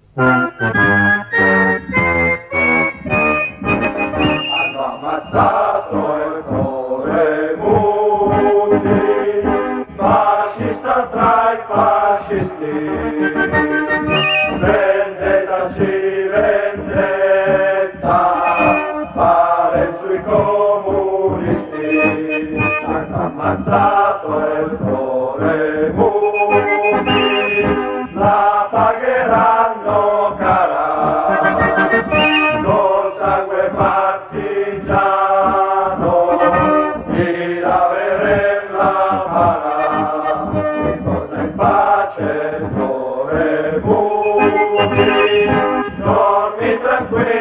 Hanno ammazzato il cuore Muti, fascista tra i fascisti. Vendetta, fare sui comunisti. Hanno ammazzato il cuore Muti, la pagheranno cara. Col sangue partigiano, chi laveremo la pala. Riposa in pace il cuore Muti, dormi tranquillo.